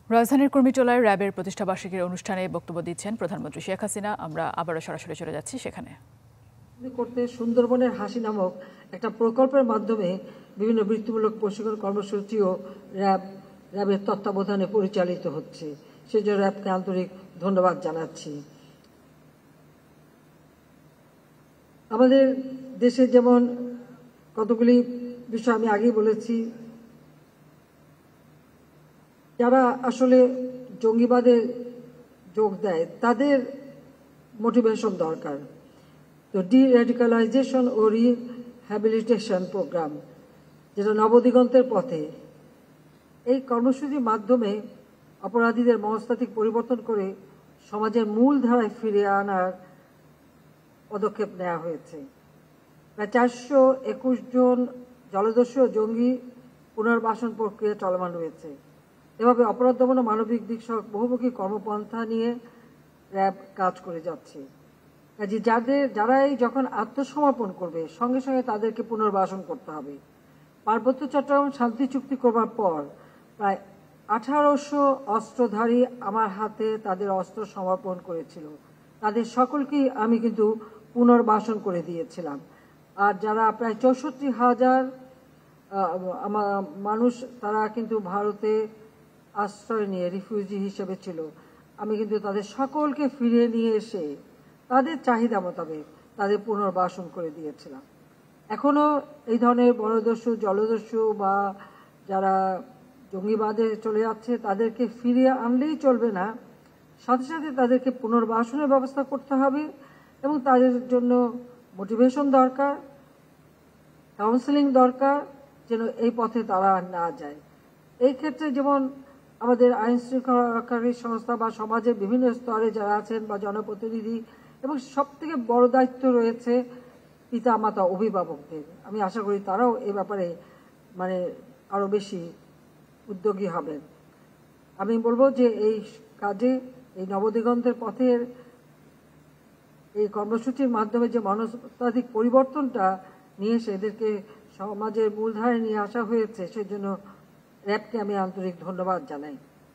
রাজধানীর কুর্মিটোলায় র্যাবের প্রতিষ্ঠাবার্ষিকীর অনুষ্ঠানে বক্তব্য দিচ্ছেন প্রধানমন্ত্রী শেখ হাসিনা। আমরা আবারও সরাসরি চলে যাচ্ছি সেখানে। করতে সুন্দরবনের হাসি নামক একটা প্রকল্পের মাধ্যমে বিভিন্ন বৃত্তিমূলক প্রশিক্ষণ কর্মসূচিও র্যাবের তত্ত্বাবধানে পরিচালিত হচ্ছে। সেজন্য র্যাবকে আন্তরিক ধন্যবাদ জানাচ্ছি। আমাদের দেশে যেমন কতগুলি বিষয় আমি আগেই বলেছি, যারা আসলে জঙ্গিবাদে যোগ দেয় তাদের মোটিভেশন দরকার। তো ডি-রেডিকালাইজেশন ও রিহ্যাবিলিটেশন প্রোগ্রাম, যেটা নবদিগন্তের পথে, এই কর্মসূচির মাধ্যমে অপরাধীদের মনস্তাত্ত্বিক পরিবর্তন করে সমাজের মূল ধারায় ফিরিয়ে আনার পদক্ষেপ নেওয়া হয়েছে। প্রায় 421 জন জলদস্যু ও জঙ্গি পুনর্বাসন প্রক্রিয়া চলমান রয়েছে। এভাবে অপরাধ দমন ও মানবিক দিক সহ বহুমুখী কর্মপন্থা নিয়ে র্যাব কাজ করে যাচ্ছে। যারাই যখন আত্মসমর্পণ করবে সঙ্গে সঙ্গে তাদেরকে পুনর্বাসন করতে হবে। পার্বত্য চট্টগ্রাম শান্তি চুক্তি করবার পর প্রায় 1800 অস্ত্রধারী আমার হাতে তাদের অস্ত্র সমর্পণ করেছিল। তাদের সকলকেই আমি কিন্তু পুনর্বাসন করে দিয়েছিলাম। আর যারা প্রায় 64,000 মানুষ, তারা কিন্তু ভারতে আশ্রয় নিয়ে রিফিউজি হিসেবে ছিল, আমি কিন্তু তাদের সকলকে ফিরিয়ে নিয়ে এসে তাদের চাহিদা মোতাবেক তাদের পুনর্বাসন করে দিয়েছিলাম। এখনও এই ধরনের বনদস্যু, জলদস্যু বা যারা জঙ্গিবাদে চলে যাচ্ছে তাদেরকে ফিরিয়ে আনলেই চলবে না, সাথে সাথে তাদেরকে পুনর্বাসনের ব্যবস্থা করতে হবে এবং তাদের জন্য মোটিভেশন দরকার, কাউন্সেলিং দরকার, যেন এই পথে তারা না যায়। এই ক্ষেত্রে যেমন আমাদের আইন শৃঙ্খলা রক্ষাকারী সংস্থা বা সমাজের বিভিন্ন স্তরে যারা আছেন বা জনপ্রতিনিধি, এবং সবথেকে বড় দায়িত্ব রয়েছে পিতা মাতা অভিভাবকদের। আমি আশা করি তারাও এ ব্যাপারে আরো বেশি উদ্যোগী হবেন। আমি বলবো যে এই কাজে, এই নবদিগন্তের পথের এই কর্মসূচির মাধ্যমে যে মনস্তাত্ত্বিক পরিবর্তনটা নিয়ে এসে এদেরকে সমাজের মূলধারায় নিয়ে আসা হয়েছে, সেজন্য র্যাবকে আমি আন্তরিক ধন্যবাদ জানাই।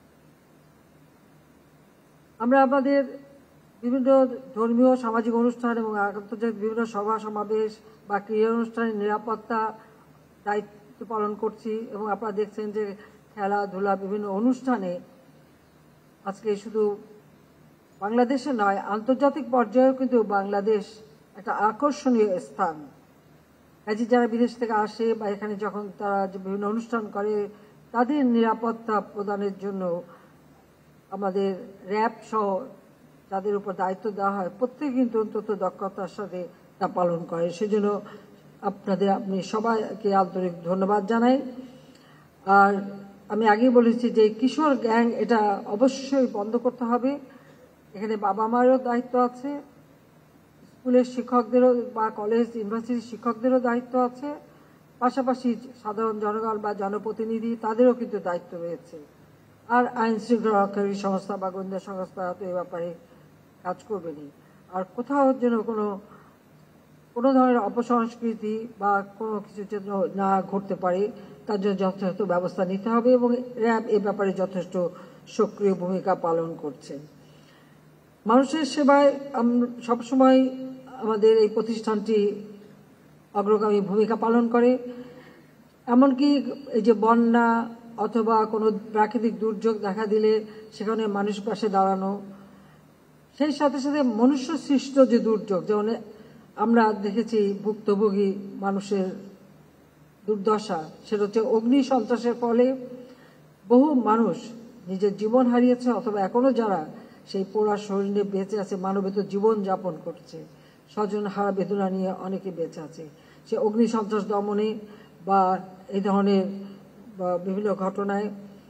আমরা আমাদের বিভিন্ন ধর্মীয় সামাজিক অনুষ্ঠান এবং আন্তর্জাতিক বিভিন্ন সভা সমাবেশ বা ক্রীড়া অনুষ্ঠানের নিরাপত্তা দায়িত্ব পালন করছি, এবং আপনারা দেখছেন যে খেলাধুলা বিভিন্ন অনুষ্ঠানে আজকে শুধু বাংলাদেশে নয়, আন্তর্জাতিক পর্যায়েও কিন্তু বাংলাদেশ একটা আকর্ষণীয় স্থান। কাজে যারা বিদেশ থেকে আসে বা এখানে যখন তারা বিভিন্ন অনুষ্ঠান করে, তাদের নিরাপত্তা প্রদানের জন্য আমাদের র্যাব সহ যাদের উপর দায়িত্ব দেওয়া হয় প্রত্যেকে কিন্তু অন্তত দক্ষতার সাথে তা পালন করে। সেজন্য আপনি সবাইকে আন্তরিক ধন্যবাদ জানাই। আর আমি আগেই বলেছি যে কিশোর গ্যাং, এটা অবশ্যই বন্ধ করতে হবে। এখানে বাবা মায়েরও দায়িত্ব আছে, স্কুলের শিক্ষকদেরও বা কলেজ ইউনিভার্সিটির শিক্ষকদেরও দায়িত্ব আছে, পাশাপাশি সাধারণ জনগণ বা জনপ্রতিনিধি তাদেরও কিন্তু দায়িত্ব রয়েছে। আর আইন শৃঙ্খলা রক্ষাকারী সংস্থা বা গোয়েন্দা সংস্থা তো এ ব্যাপারে কাজ করবেনি। আর কোথাও যেন কোনো ধরনের অপসংস্কৃতি বা কোনো কিছু যেন না ঘটতে পারে, তার জন্য যথাযথ ব্যবস্থা নিতে হবে, এবং র্যাব এ ব্যাপারে যথেষ্ট সক্রিয় ভূমিকা পালন করছে। মানুষের সেবায় সবসময় আমাদের এই প্রতিষ্ঠানটি অগ্রগামী ভূমিকা পালন করে। এমনকি এই যে বন্যা অথবা কোনো প্রাকৃতিক দুর্যোগ দেখা দিলে সেখানে মানুষ পাশে দাঁড়ানো, সেই সাথে সাথে মনুষ্য সৃষ্ট যে দুর্যোগ, যেমন আমরা দেখেছি ভুক্তভোগী মানুষের দুর্দশা, সেটা হচ্ছে অগ্নি সন্ত্রাসের ফলে বহু মানুষ নিজের জীবন হারিয়েছে, অথবা এখনো যারা সেই পোড়া শরীরে বেঁচে আছে, মানবেতর জীবন যাপন করছে, স্বজন হারা বেদনা নিয়ে অনেকে বেঁচে আছে। সে অগ্নি সন্ত্রাস দমনে বা এই ধরনের বিভিন্ন ঘটনায়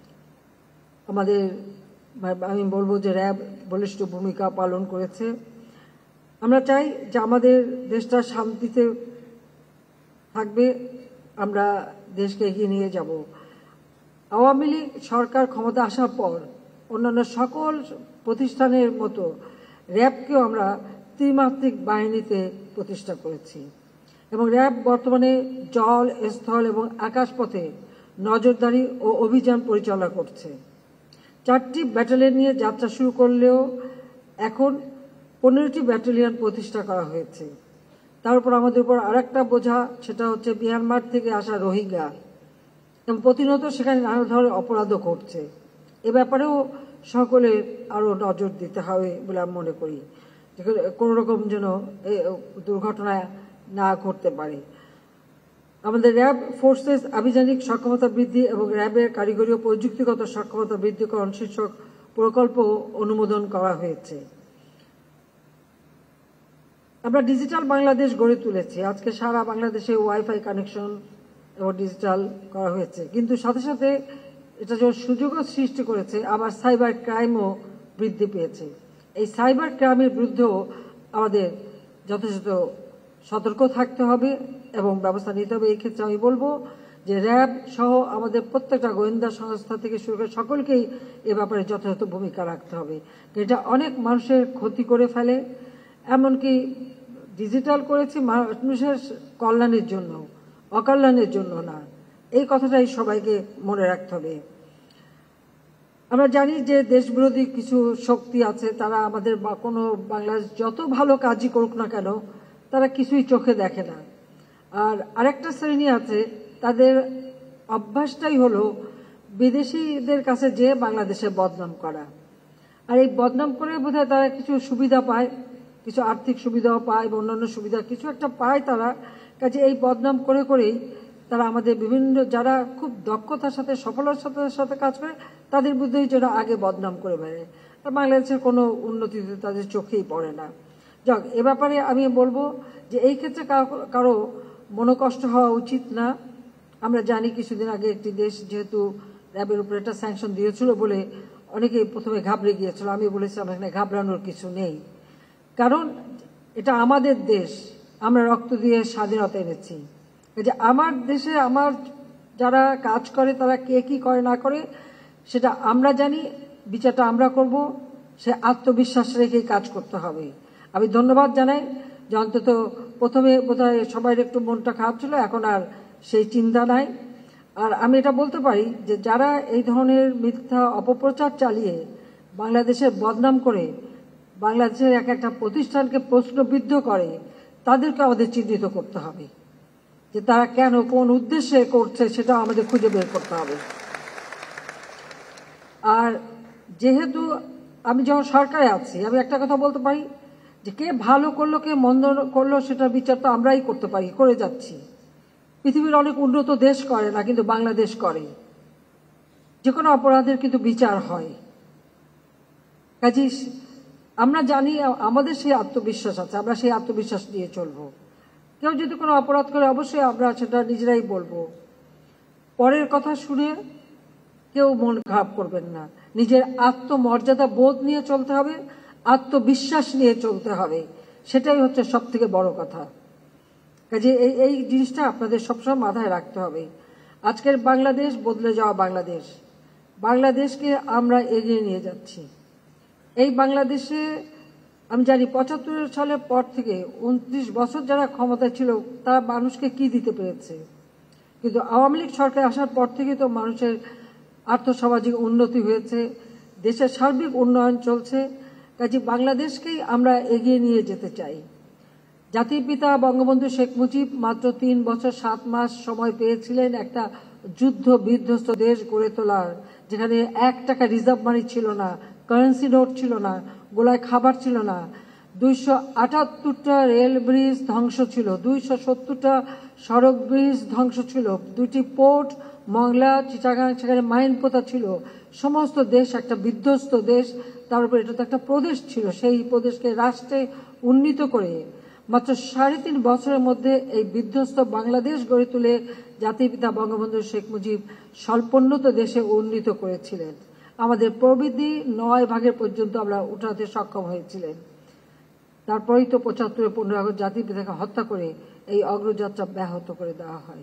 আমি বলবো যে র্যাব বলিষ্ঠ ভূমিকা পালন করেছে। আমরা চাই যে আমাদের দেশটা শান্তিতে থাকবে, আমরা দেশকে এগিয়ে নিয়ে যাব। আওয়ামী লীগ সরকার ক্ষমতা আসার পর অন্যান্য সকল প্রতিষ্ঠানের মতো র্যাবকেও আমরা ত্রিমাত্রিক বাহিনীতে প্রতিষ্ঠা করেছি, এবং র্যাব বর্তমানে জল, স্থল এবং আকাশপথে নজরদারি ও অভিযান পরিচালনা করছে। 4টি ব্যাটালিয়ন নিয়ে যাত্রা শুরু করলেও এখন 15টি ব্যাটালিয়ন প্রতিষ্ঠা করা হয়েছে। তার উপর আমাদের উপর আরেকটা বোঝা, সেটা হচ্ছে মিয়ানমার থেকে আসা রোহিঙ্গা, এবং প্রতিনিয়ত সেখানে নানা ধরনের অপরাধও ঘটছে। এ ব্যাপারেও সকলের আরও নজর দিতে হবে বলে আমি মনে করি, কোনো রকম যেন দুর্ঘটনা না ঘটতে পারে। আমাদের র্যাব ফোর্সেস আভিযানিক সক্ষমতা বৃদ্ধি এবং র্যাবের কারিগরি ও প্রযুক্তিগত সক্ষমতা বৃদ্ধিকরণ শীর্ষক প্রকল্প অনুমোদন করা হয়েছে। আমরা ডিজিটাল বাংলাদেশ গড়ে তুলেছি। আজকে সারা বাংলাদেশে ওয়াইফাই কানেকশন এবং ডিজিটাল করা হয়েছে, কিন্তু সাথে সাথে এটা যখন সুযোগও সৃষ্টি করেছে, আবার সাইবার ক্রাইমও বৃদ্ধি পেয়েছে। এই সাইবার ক্রাইমের বিরুদ্ধেও আমাদের যথেষ্ট সতর্ক থাকতে হবে এবং ব্যবস্থা নিতে হবে। এই ক্ষেত্রে আমি বলবো যে র্যাব সহ আমাদের প্রত্যেকটা গোয়েন্দা সংস্থা থেকে শুরু করে সকলকেই এ ব্যাপারে যথাযথ ভূমিকা রাখতে হবে। এটা অনেক মানুষের ক্ষতি করে ফেলে, এমনকি ডিজিটাল করেছি মানুষের কল্যাণের জন্য, অকল্যাণের জন্য না। এই কথাটাই সবাইকে মনে রাখতে হবে। আমরা জানি যে দেশবিরোধী কিছু শক্তি আছে, তারা আমাদের কোনো বাংলাদেশ যত ভালো কাজই করুক না কেন, তারা কিছুই চোখে দেখে না। আর আরেকটা শ্রেণী আছে, তাদের অভ্যাসটাই হলো বিদেশিদের কাছে যে বাংলাদেশে বদনাম করা। আর এই বদনাম করে বোধহয় তারা কিছু সুবিধা পায়, কিছু আর্থিক সুবিধাও পায় বা অন্যান্য সুবিধা কিছু একটা পায় তারা। কাজে এই বদনাম করে করেই তারা আমাদের বিভিন্ন যারা খুব দক্ষতার সাথে সফলতার সাথে কাজ করে তাদের বিরুদ্ধেই যারা আগে বদনাম করে বেড়ায়, বাংলাদেশের কোনো উন্নতি তাদের চোখেই পড়ে না। যাক, এ ব্যাপারে আমি বলবো যে এই ক্ষেত্রে কারো মনোকষ্ট হওয়া উচিত না। আমরা জানি কিছুদিন আগে একটি দেশ যেহেতু র্যাবের উপরে একটা স্যাংশন দিয়েছিল বলে অনেকেই প্রথমে ঘাবড়ে গিয়েছিল। আমি বলেছিলাম এখানে ঘাবড়ানোর কিছু নেই, কারণ এটা আমাদের দেশ, আমরা রক্ত দিয়ে স্বাধীনতা এনেছি। যে আমার দেশে আমার যারা কাজ করে তারা কে কি করে না করে সেটা আমরা জানি, বিচারটা আমরা করব। সে আত্মবিশ্বাস রেখেই কাজ করতে হবে। আমি ধন্যবাদ জানাই যে অন্তত প্রথমে বোধহয় সবাই একটু মনটা খারাপ ছিল, এখন আর সেই চিন্তা নাই। আর আমি এটা বলতে পারি যে যারা এই ধরনের মিথ্যা অপপ্রচার চালিয়ে বাংলাদেশের বদনাম করে বাংলাদেশের এক একটা প্রতিষ্ঠানকে প্রশ্নবিদ্ধ করে, তাদেরকে আমাদের চিহ্নিত করতে হবে যে তারা কেন কোন উদ্দেশ্যে করছে, সেটা আমাদের খুঁজে বের করতে হবে। আর যেহেতু আমি যখন সরকারে আছি, আমি একটা কথা বলতে পারি যে কে ভালো করলো কে মন্দ করলো সেটার বিচার তো আমরাই করতে পারি, করে যাচ্ছি। পৃথিবীর অনেক উন্নত দেশ করে না, কিন্তু বাংলাদেশ করে। যে কোনো অপরাধের কিন্তু বিচার হয়। কাজেই আমরা জানি আমাদের সেই আত্মবিশ্বাস আছে, আমরা সেই আত্মবিশ্বাস নিয়ে চলবো। কেউ যদি কোনো অপরাধ করে অবশ্যই আমরা সেটা নিজেরাই বলবো। পরের কথা শুনে কেউ মন খারাপ করবেন না। নিজের আত্মমর্যাদা বোধ নিয়ে চলতে হবে, আত্মবিশ্বাস নিয়ে চলতে হবে, সেটাই হচ্ছে সব থেকে বড় কথা। কাজে এই জিনিসটা আপনাদের সবসময় মাথায় রাখতে হবে। আজকের বাংলাদেশ বদলে যাওয়া বাংলাদেশ, বাংলাদেশকে আমরা এগিয়ে নিয়ে যাচ্ছি। এই বাংলাদেশে আমি জানি 75 সালের পর থেকে 29 বছর যারা ক্ষমতায় ছিল তারা মানুষকে কি দিতে পেরেছে, কিন্তু আওয়ামী লীগ সরকার আসার পর থেকে তো মানুষের আর্থসামাজিক উন্নতি হয়েছে, দেশের সার্বিক উন্নয়ন চলছে। কাজে বাংলাদেশকেই আমরা এগিয়ে নিয়ে যেতে চাই। জাতির পিতা বঙ্গবন্ধু শেখ মুজিব মাত্র 3 বছর 7 মাস সময় পেয়েছিলেন একটা যুদ্ধ বিধ্বস্ত দেশ গড়ে তোলার, যেখানে 1 টাকা রিজার্ভ মানি ছিল না, কারেন্সি নোট ছিল না, গোলায় খাবার ছিল না, 278টা রেল ব্রিজ ধ্বংস ছিল, 270টা সড়ক ব্রিজ ধ্বংস ছিল, 2টি পোর্ট মংলা চিটাগাং সেখানে মাইন পোতা ছিল। সমস্ত দেশ একটা বিধ্বস্ত দেশ, তার উপর এটা তো একটা প্রদেশ ছিল। সেই প্রদেশকে রাষ্ট্রে উন্নীত করে মাত্র 3.5 বছরের মধ্যে এই বিধ্বস্ত বাংলাদেশ গড়ে তুলে জাতির পিতা বঙ্গবন্ধু শেখ মুজিব স্বল্পোন্নত দেশে উন্নীত করেছিলেন। আমাদের প্রবৃদ্ধি 9 ভাগের পর্যন্ত আমরা উঠাতে সক্ষম হয়েছিলেন। তারপরেই তো 75 15 আগস্ট জাতির পিতাকে হত্যা করে এই অগ্রযাত্রা ব্যাহত করে দেওয়া হয়।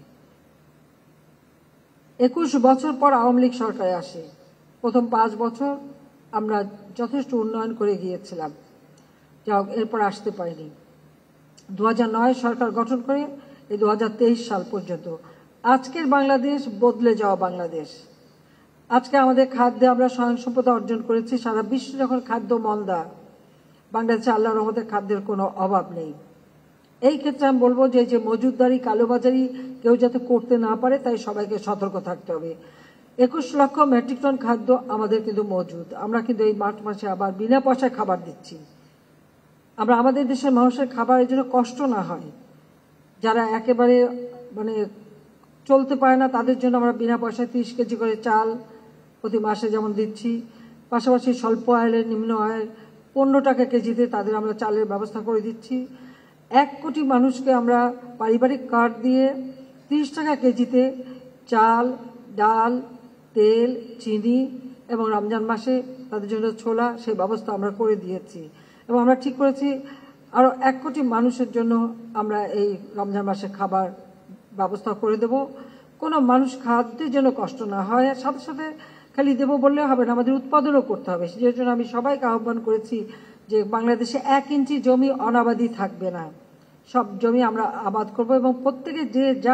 21 বছর পর আওয়ামী লীগ সরকারে আসে। প্রথম 5 বছর আমরা যথেষ্ট উন্নয়ন করে গিয়েছিলাম, যা এরপর আসতে পারিনি। 2009 সরকার গঠন করে এই 2023 সাল পর্যন্ত আজকের বাংলাদেশ বদলে যাওয়া বাংলাদেশ। আজকে আমাদের খাদ্যে আমরা স্বয়ংসম্পদা অর্জন করেছি। সারা বিশ্বে যখন খাদ্য মন্দা, বাংলাদেশে আল্লাহর রহমতে খাদ্যের কোনো অভাব নেই। এই ক্ষেত্রে আমি বলবো যে মজুদদারি, কালোবাজারি কেউ যাতে করতে না পারে, তাই সবাইকে সতর্ক থাকতে হবে। 21 লক্ষ মেট্রিক টন খাদ্য আমাদের কিন্তু মজুদ। আমরা কিন্তু এই মার্চ মাসে আবার বিনা পয়সায় খাবার দিচ্ছি। আমরা আমাদের দেশের মানুষের খাবারের জন্য কষ্ট না হয়, যারা একেবারে মানে চলতে পারে না, তাদের জন্য আমরা বিনা পয়সায় 30 কেজি করে চাল প্রতি মাসে যেমন দিচ্ছি। পাশাপাশি স্বল্প আয়ের, নিম্ন আয়ের 15 টাকা কেজিতে তাদের আমরা চালের ব্যবস্থা করে দিচ্ছি। 1 কোটি মানুষকে আমরা পারিবারিক কার্ড দিয়ে 30 টাকা কেজিতে চাল, ডাল, তেল, চিনি এবং রমজান মাসে তাদের জন্য ছোলা, সেই ব্যবস্থা আমরা করে দিয়েছি। এবং আমরা ঠিক করেছি আরও 1 কোটি মানুষের জন্য আমরা এই রমজান মাসে খাবার ব্যবস্থা করে দেব। কোনো মানুষ খাদ্যের জন্য কষ্ট না হয়। আর সাথে সাথে খালি দেবো বললে হবে না, আমাদের উৎপাদনও করতে হবে। সেই জন্য আমি সবাইকে আহ্বান করেছি যে বাংলাদেশে 1 ইঞ্চি জমি অনাবাদি থাকবে না, সব জমি আমরা আবাদ করব। এবং প্রত্যেকে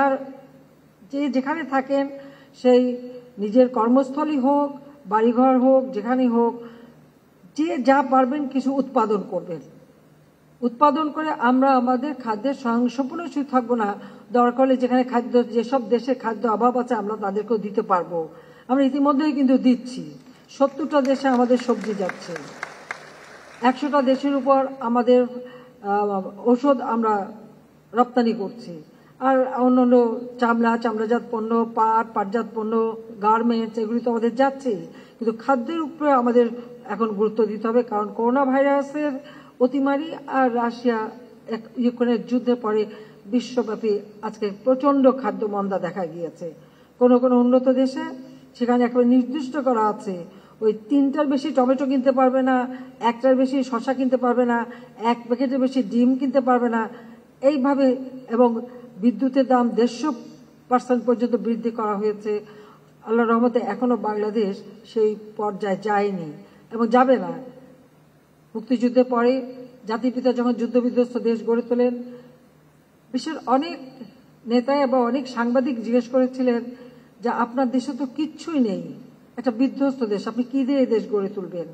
যে যেখানে থাকেন, সেই নিজের কর্মস্থলী হোক, বাড়িঘর হোক, যেখানেই হোক, যে যা পারবেন কিছু উৎপাদন করবেন। উৎপাদন করে আমরা আমাদের খাদ্যের স্বয়ংসম্পূর্ণ শুধু থাকবো না, দরকার হলে যেখানে খাদ্য, যেসব দেশে খাদ্য অভাব আছে আমরা তাদেরকেও দিতে পারবো। আমরা ইতিমধ্যেই কিন্তু দিচ্ছি। 70টা দেশে আমাদের সবজি যাচ্ছে, 100টা দেশের উপর আমাদের ঔষধ আমরা রপ্তানি করছি। আর অন্যান্য চামড়াজাত পণ্য, পাটজাত পণ্য, গার্মেন্টস, এগুলি তো আমাদের যাচ্ছেই। কিন্তু খাদ্যের উপরে আমাদের এখন গুরুত্ব দিতে হবে, কারণ করোনা ভাইরাসের অতিমারি আর রাশিয়া ইউক্রেনের যুদ্ধের পরে বিশ্বব্যাপী আজকে প্রচণ্ড খাদ্য মন্দা দেখা গিয়েছে। কোনো কোনো উন্নত দেশে সেখানে একেবারে নির্দিষ্ট করা আছে, ওই 3টার বেশি টমেটো কিনতে পারবে না, 1টার বেশি শসা কিনতে পারবে না, 1 প্যাকেটের বেশি ডিম কিনতে পারবে না, এইভাবে। এবং বিদ্যুতের দাম 150% পর্যন্ত বৃদ্ধি করা হয়েছে। আল্লাহর রহমতে এখনো বাংলাদেশ সেই পর্যায়ে যায়নি এবং যাবে না। মুক্তিযুদ্ধের পরে জাতিপিতা যখন যুদ্ধবিধ্বস্ত দেশ গড়ে তোলেন, বিশ্বের অনেক নেতা এবং অনেক সাংবাদিক জিজ্ঞেস করেছিলেন যে আপনার দেশে তো কিচ্ছুই নেই, একটা বিধ্বস্ত দেশ, আপনি কি দিয়ে এই দেশ গড়ে তুলবেন?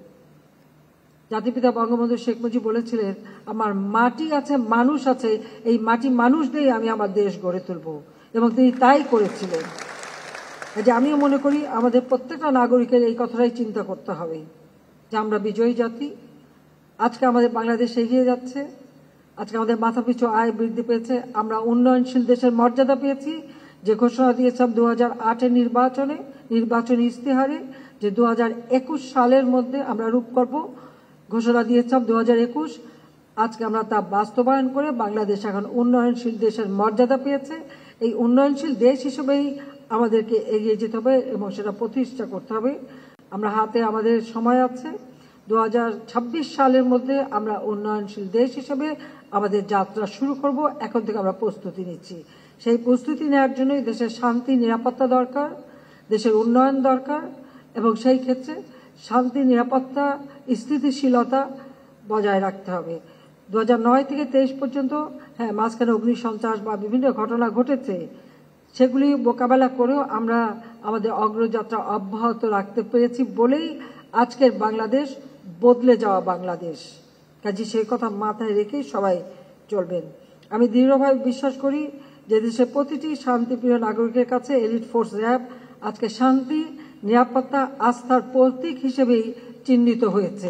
জাতিপিতা বঙ্গবন্ধু শেখ মুজিব বলেছিলেন, আমার মাটি আছে, মানুষ আছে, এই মাটি মানুষ দিয়ে আমি আমার দেশ গড়ে তুলব। এবং তিনি তাই করেছিলেন। যে আমিও মনে করি আমাদের প্রত্যেকটা নাগরিকের এই কথাটাই চিন্তা করতে হবে যে আমরা বিজয়ী জাতি। আজকে আমাদের বাংলাদেশ এগিয়ে যাচ্ছে, আজকে আমাদের মাথাপিছু আয় বৃদ্ধি পেয়েছে, আমরা উন্নয়নশীল দেশের মর্যাদা পেয়েছি। যে ঘোষণা দিয়েছিলাম 2008-এর নির্বাচনী ইস্তেহারে, যে 2021 সালের মধ্যে আমরা রূপকল্প ঘোষণা দিয়েছিলাম 2021, আজকে আমরা তা বাস্তবায়ন করে বাংলাদেশ এখন উন্নয়নশীল দেশের মর্যাদা পেয়েছে। এই উন্নয়নশীল দেশ হিসেবেই আমাদেরকে এগিয়ে যেতে হবে এবং সেটা প্রতিষ্ঠা করতে হবে। আমরা হাতে আমাদের সময় আছে, 2026 সালের মধ্যে আমরা উন্নয়নশীল দেশ হিসেবে আমাদের যাত্রা শুরু করব। এখন থেকে আমরা প্রস্তুতি নিচ্ছি। সেই প্রস্তুতি নেওয়ার জন্যই দেশের শান্তি, নিরাপত্তা দরকার, দেশের উন্নয়ন দরকার। এবং সেই ক্ষেত্রে শান্তি, নিরাপত্তা, স্থিতিশীলতা বজায় রাখতে হবে। 2009 থেকে 23 পর্যন্ত মাঝখানে অগ্নিসন্ত্রাস বা বিভিন্ন ঘটনা ঘটেছে, সেগুলি মোকাবেলা করেও আমরা আমাদের অগ্রযাত্রা অব্যাহত রাখতে পেরেছি বলেই আজকের বাংলাদেশ বদলে যাওয়া বাংলাদেশ। কাজে সেই কথা মাথায় রেখেই সবাই চলবেন। আমি দৃঢ়ভাবে বিশ্বাস করি যে দেশের প্রতিটি শান্তিপ্রিয় নাগরিকের কাছে এলিট ফোর্স র্যাব আজকে শান্তি, নিরাপত্তা, আস্থার প্রতীক হিসেবেই চিহ্নিত হয়েছে।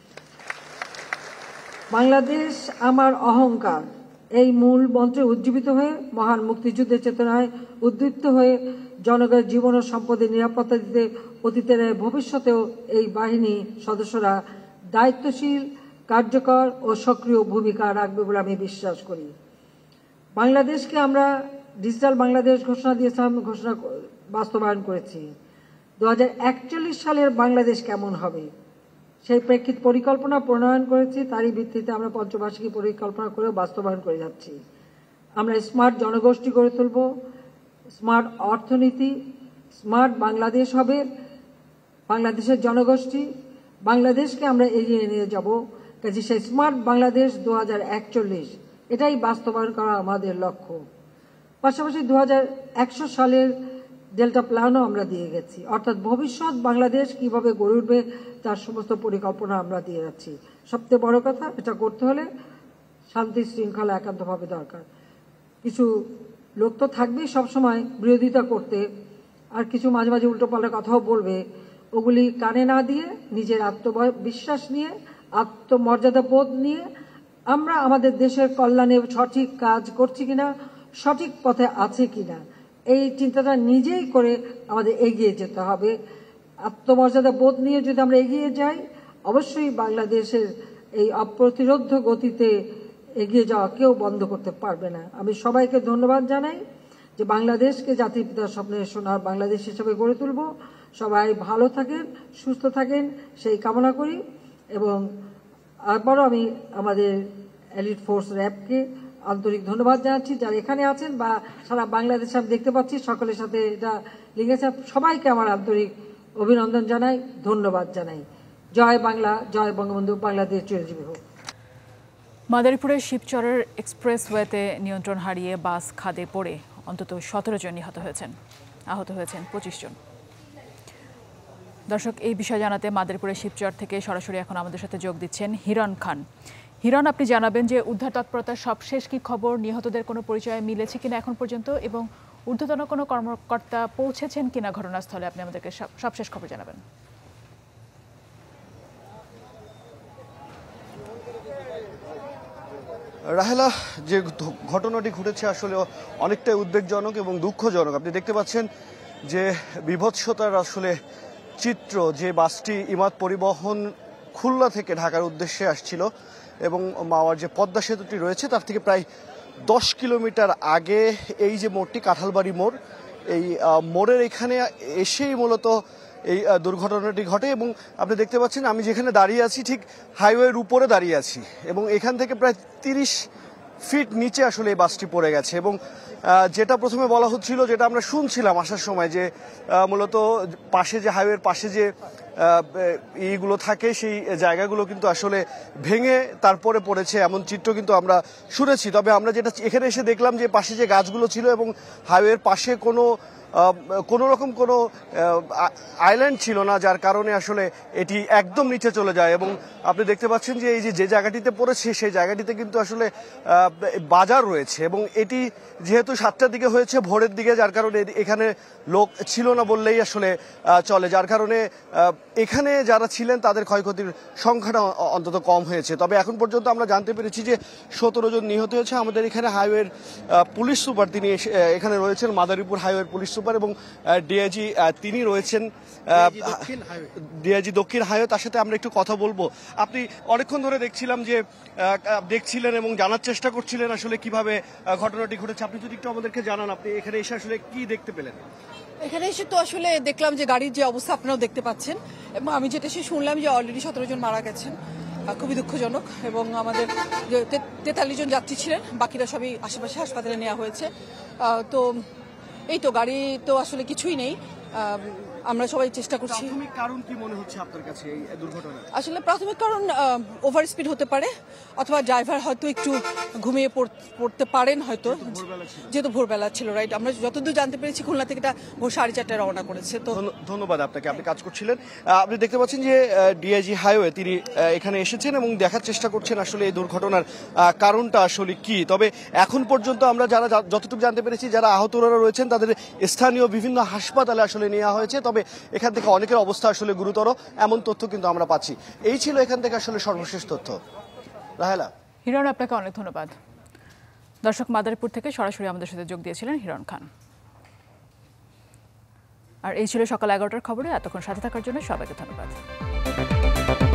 বাংলাদেশ আমার অহংকার, এই মূল মন্ত্রে উজ্জীবিত হয়ে মহান মুক্তিযুদ্ধের চেতনায় উদ্দীপ্ত হয়ে জনগণের জীবন ও সম্পদের নিরাপত্তা দিতে অতীতের ভবিষ্যতেও এই বাহিনী সদস্যরা দায়িত্বশীল, কার্যকর ও সক্রিয় ভূমিকা রাখবে বলে আমি বিশ্বাস করি। বাংলাদেশকে আমরা ডিজিটাল বাংলাদেশ ঘোষণা দিয়েছিলাম, ঘোষণা বাস্তবায়ন করেছি। 2041 সালের বাংলাদেশ কেমন হবে সেই প্রেক্ষিত পরিকল্পনা প্রণয়ন করেছি। তারই ভিত্তিতে আমরা পঞ্চবার্ষিকী পরিকল্পনা করে বাস্তবায়ন করে যাচ্ছি। আমরা স্মার্ট জনগোষ্ঠী গড়ে তুলব, স্মার্ট অর্থনীতি, স্মার্ট বাংলাদেশ হবে। বাংলাদেশের জনগোষ্ঠী, বাংলাদেশকে আমরা এগিয়ে নিয়ে যাব। কাজে সেই স্মার্ট বাংলাদেশ 2041 এটাই বাস্তবায়ন করা আমাদের লক্ষ্য। পাশাপাশি 2100 সালের ডেল্টা প্ল্যানও আমরা দিয়ে গেছি, অর্থাৎ ভবিষ্যৎ বাংলাদেশ কিভাবে গড়ে উঠবে তার সমস্ত পরিকল্পনা আমরা দিয়ে যাচ্ছি। সবচেয়ে বড় কথা, এটা করতে হলে শান্তি শৃঙ্খলা একান্তভাবে দরকার। কিছু লোক তো থাকবেই সবসময় বিরোধিতা করতে, আর কিছু মাঝে মাঝে উল্টোপাল্টা কথাও বলবে। ওগুলি কানে না দিয়ে নিজের আত্মবিশ্বাস নিয়ে, আত্মমর্যাদা বোধ নিয়ে আমরা আমাদের দেশের কল্যাণে সঠিক কাজ করছি কিনা, সঠিক পথে আছে কিনা, এই চিন্তাটা নিজেই করে আমাদের এগিয়ে যেতে হবে। আত্মমর্যাদা বোধ নিয়ে যদি আমরা এগিয়ে যাই, অবশ্যই বাংলাদেশের এই অপ্রতিরোধ্য গতিতে এগিয়ে যাওয়া কেউ বন্ধ করতে পারবে না। আমি সবাইকে ধন্যবাদ জানাই যে বাংলাদেশকে জাতির পিতার স্বপ্নের সোনার বাংলাদেশ হিসেবে গড়ে তুলব। সবাই ভালো থাকেন, সুস্থ থাকেন, সেই কামনা করি। এবং আবারও আমি আমাদের এলিট ফোর্স র্যাবকে আন্তরিক ধন্যবাদ জানাচ্ছি, যারা এখানে আছেন বা সারা বাংলাদেশে আমি দেখতে পাচ্ছি সকলের সাথে এটা লিখেছে। সবাইকে আমার আন্তরিক অভিনন্দন জানাই, ধন্যবাদ জানাই। জয় বাংলা, জয় বঙ্গবন্ধু, বাংলাদেশ চিরজীবী হোক। মাদারীপুরের শিবচরের এক্সপ্রেসওয়েতে নিয়ন্ত্রণ হারিয়ে বাস খাদে পড়ে অন্তত 17 জন নিহত হয়েছেন, আহত হয়েছেন 25 জন। দর্শক, এই বিষয়ে জানাতে মাদারীপুরের শিবচর থেকে সরাসরি এখন আমাদের সাথে যোগ দিচ্ছেন হিরণ খান। হিরণ, আপনি জানাবেন যে উদ্ধার তৎপরতার সবশেষ কি খবর, নিহতদের কোনো পরিচয় মিলেছে কিনা এখন পর্যন্ত, এবং ঊর্ধ্বতন কোনো কর্মকর্তা পৌঁছেছেন কিনা ঘটনাস্থলে? আপনি আমাদেরকে সবশেষ খবর জানাবেন। রাহেলা, যে ঘটনাটি ঘটেছে আসলে অনেকটাই উদ্বেগজনক এবং দুঃখজনক। আপনি দেখতে পাচ্ছেন যে বিভৎসতার আসলে চিত্র, যে বাসটি ইমাদ পরিবহন খুলনা থেকে ঢাকার উদ্দেশ্যে আসছিল এবং মাওয়ার যে পদ্মা সেতুটি রয়েছে তার থেকে প্রায় 10 কিলোমিটার আগে এই যে মোড়টি, কাঁঠালবাড়ি মোড়, এই মোড়ের এখানে এসেই মূলত এই দুর্ঘটনাটি ঘটে। এবং আপনি দেখতে পাচ্ছেন আমি যেখানে দাঁড়িয়ে আছি ঠিক হাইওয়ের উপরে দাঁড়িয়ে আছি, এবং এখান থেকে প্রায় 30 ফিট নিচে আসলে এই বাসটি পড়ে গেছে। এবং যেটা প্রথমে বলা হচ্ছিল, যেটা আমরা শুনছিলাম আসার সময়, যে মূলত পাশে যে হাইওয়ের পাশে যে এইগুলো থাকে সেই জায়গাগুলো কিন্তু আসলে ভেঙে তারপরে পড়েছে, এমন চিত্র কিন্তু আমরা শুনেছি। তবে আমরা যেটা এখানে এসে দেখলাম যে পাশে যে গাছগুলো ছিল এবং হাইওয়ের পাশে কোনো রকম কোনো আইল্যান্ড ছিল না, যার কারণে আসলে এটি একদম নিচে চলে যায়। এবং আপনি দেখতে পাচ্ছেন যে এই যে জায়গাটিতে পড়েছে সেই জায়গাটিতে কিন্তু আসলে বাজার রয়েছে, এবং এটি যেহেতু 7টার দিকে হয়েছে, ভোরের দিকে, যার কারণে এখানে লোক ছিল না বললেই আসলে চলে, যার কারণে এখানে যারা ছিলেন তাদের ক্ষয়ক্ষতির সংখ্যাটা অন্তত কম হয়েছে। তবে এখন পর্যন্ত আমরা জানতে পেরেছি যে 17 জন নিহত হয়েছে। আমাদের এখানে হাইওয়ের পুলিশ সুপার তিনি এখানে রয়েছেন, মাদারীপুর হাইওয়ের পুলিশ সুপার, এবং ডিআইজি তিনি রয়েছেন, ডিআইজি দক্ষিণ হাইওয়ে। তার সাথে আমরা একটু কথা বলবো। আপনি অনেকক্ষণ ধরে দেখছিলেন এবং জানার চেষ্টা করছিলেন আসলে কিভাবে ঘটনাটি ঘটেছে। আপনি যদি একটু আমাদেরকে জানান, আপনি এখানে এসে আসলে কি দেখতে পেলেন? এখানে এসে তো আসলে দেখলাম যে গাড়ির যে অবস্থা আপনারাও দেখতে পাচ্ছেন, এবং আমি যেটা এসে শুনলাম যে অলরেডি 17 জন মারা গেছেন, খুবই দুঃখজনক। এবং আমাদের 43 জন যাত্রী ছিলেন, বাকিরা সবই আশেপাশে হাসপাতালে নেওয়া হয়েছে। তো এই তো গাড়ি তো আসলে কিছুই নেই, আমরা সবাই চেষ্টা করছি। প্রাথমিক কারণ কি মনে হচ্ছে আপনার কাছে এই দুর্ঘটনার? আসলে প্রাথমিক কারণ ওভার স্পিড হতে পারে, অথবা ড্রাইভার হয়তো একটু ঘুমিয়ে পড়তে পারেন, হয়তো যেহেতু ভোরবেলা ছিল। রাইট, আমরা যতদূর জানতে পেরেছি খুলনা থেকে এটা ভোর 4:30টায় রওনা করেছে। তো ধন্যবাদ আপনাকে, আপনি কাজ করছিলেন। আপনি দেখতে পাচ্ছেন যে ডিআইজি হাইওয়ে তিনি এখানে এসেছেন এবং দেখার চেষ্টা করছেন আসলে এই দুর্ঘটনার কারণটা আসলে কি। তবে এখন পর্যন্ত আমরা যতটুকু জানতে পেরেছি, যারা আহতরা রয়েছেন তাদের স্থানীয় বিভিন্ন হাসপাতালে আসলে নেওয়া হয়েছে। তবে এখান থেকে অনেকের অবস্থা আসলে গুরুতর, এমন তথ্য কিন্তু আমরা পাচ্ছি। এই ছিল এখান থেকে আসলে সর্বশেষ তথ্য। রাহেলা, হিরণ, আপনাকে অনেক ধন্যবাদ। দর্শক, মাদারীপুর থেকে সরাসরি আমাদের সাথে যোগ দিয়েছিলেন হিরণ খান। আর এই ছিল সকাল 11টার খবরে। এতক্ষণ সাথে থাকার জন্য সবাইকে ধন্যবাদ।